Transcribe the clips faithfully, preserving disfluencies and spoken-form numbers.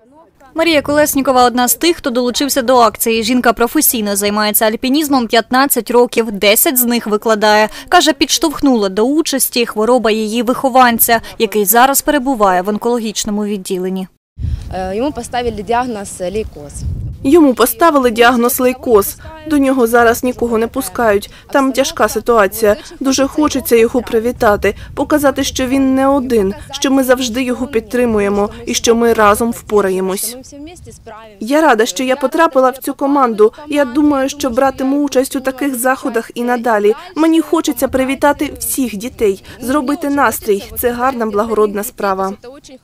Марія Колеснікова – одна з тих, хто долучився до акції. Жінка професійно займається альпінізмом п'ятнадцять років, десять з них викладає. Каже, підштовхнула до участі хвороба її вихованця, який зараз перебуває в онкологічному відділенні. Йому поставили діагноз лейкоз. Йому поставили діагноз лейкоз. До нього зараз нікого не пускають. Там тяжка ситуація. Дуже хочеться його привітати, показати, що він не один, що ми завжди його підтримуємо і що ми разом впораємось. Я рада, що я потрапила в цю команду. Я думаю, що братиму участь у таких заходах і надалі. Мені хочеться привітати всіх дітей, зробити настрій. Це гарна, благородна справа.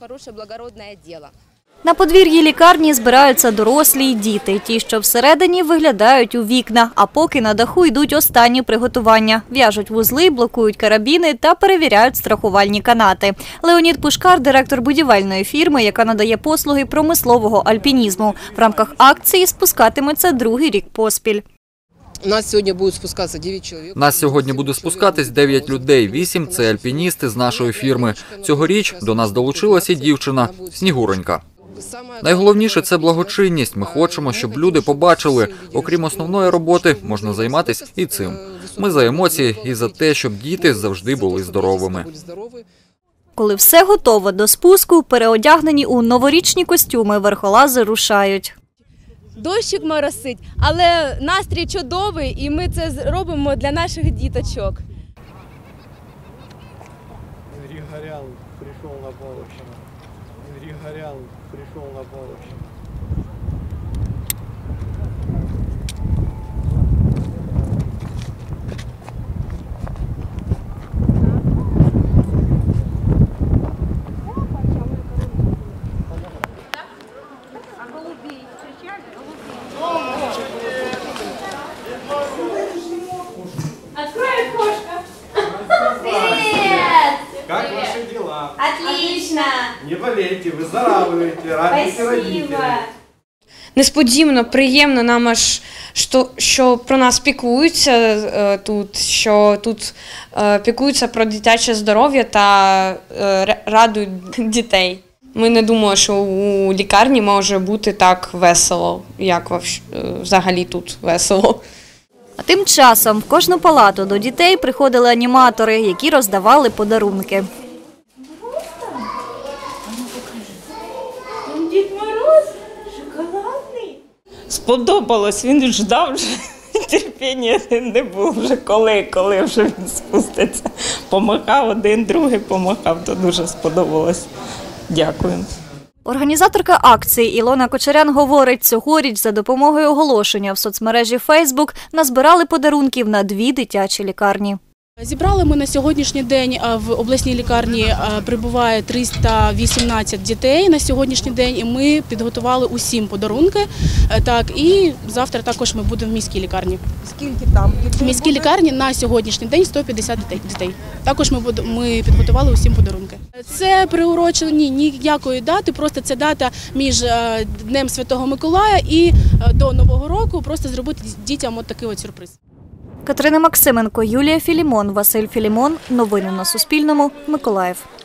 На подвір'ї лікарні збираються дорослі й діти. Ті, що всередині, виглядають у вікна, а поки на даху йдуть останні приготування. В'яжуть вузли, блокують карабіни та перевіряють страхувальні канати. Леонід Пушкар – директор будівельної фірми, яка надає послуги промислового альпінізму. В рамках акції спускатиметься другий рік поспіль. У нас сьогодні будуть спускатися дев'ять чоловік. Нас сьогодні буде спускатись дев'ять людей, вісім – це альпіністи з нашої фірми. Цьогоріч до нас долучилася дівчина – Снігуронька. Найголовніше – це благочинність. Ми хочемо, щоб люди побачили, окрім основної роботи, можна займатися і цим. Ми за емоції і за те, щоб діти завжди були здоровими. Коли все готово до спуску, переодягнені у новорічні костюми, верхолази рушають. Дощик моросить, але настрій чудовий, і ми це робимо для наших діточок. Григорян прийшов на Половщину. Григорян прийшов на Половщину. Откроет кошка. Привет! Как ваши дела? Отлично! Не болейте, выздоравливайте, радуйте родителей. Несподівано, приємно нам аж, що, що про нас піклуються е, тут, що тут е, піклуються про дитяче здоров'я та е, радують дітей. Ми не думали, що у лікарні може бути так весело, як взагалі тут весело. А тим часом в кожну палату до дітей приходили аніматори, які роздавали подарунки. Дід Мороз шоколадний. Сподобалось, він ждав, вже терпіння не було вже коли, коли вже він спуститься. Помахав один, другий помахав, то дуже сподобалось. Дякую. Організаторка акції Ілона Кочерян говорить, цьогоріч за допомогою оголошення в соцмережі Фейсбук назбирали подарунків на дві дитячі лікарні. Зібрали ми на сьогоднішній день, в обласній лікарні прибуває триста вісімнадцять дітей на сьогоднішній день, і ми підготували усім подарунки. Так, і завтра також ми будемо в міській лікарні. Скільки там? В міській лікарні на сьогоднішній день сто п'ятдесят дітей. Також ми, ми підготували усім подарунки. Це приурочено ніякої дати, просто це дата між Днем Святого Миколая і до Нового року, просто зробити дітям от такий от сюрприз. Катерина Максименко, Юлія Філімон, Василь Філімон. Новини на Суспільному. Миколаїв.